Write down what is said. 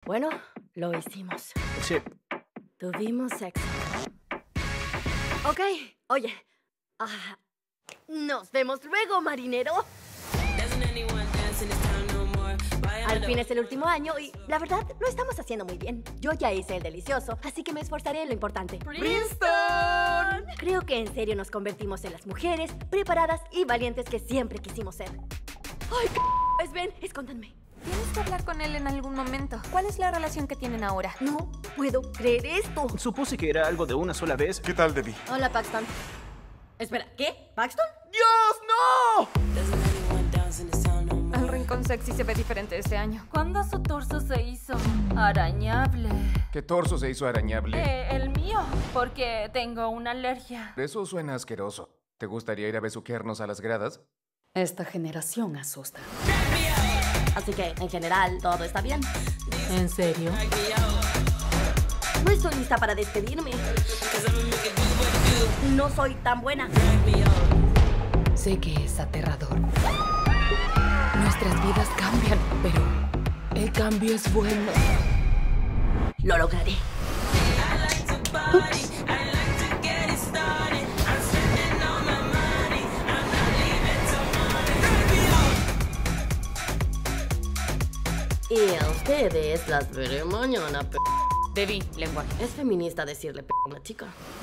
Bueno, lo hicimos. Sí. Tuvimos sexo. Ok, oye. Nos vemos luego, marinero. Al fin es el último año y, la verdad, lo estamos haciendo muy bien. Yo ya hice el delicioso, así que me esforzaré en lo importante. ¡Princeton! Creo que en serio nos convertimos en las mujeres preparadas y valientes que siempre quisimos ser. ¡Ay, pues ven, escóndanme! Tienes que hablar con él en algún momento. ¿Cuál es la relación que tienen ahora? No puedo creer esto. Supuse que era algo de una sola vez. ¿Qué tal, Debbie? Hola, Paxton. Espera, ¿qué? ¿Paxton? ¡Dios, no! El rincón sexy se ve diferente este año. ¿Cuándo su torso se hizo arañable? ¿Qué torso se hizo arañable? El mío, porque tengo una alergia. Eso suena asqueroso. ¿Te gustaría ir a besuquearnos a las gradas? Esta generación asusta. Así que, en general, todo está bien. ¿En serio? No estoy lista para despedirme. No soy tan buena. Sé que es aterrador. Nuestras vidas cambian, pero el cambio es bueno. Lo lograré. Y a ustedes las veré mañana, Debbie, lenguaje. Es feminista decirle a una chica.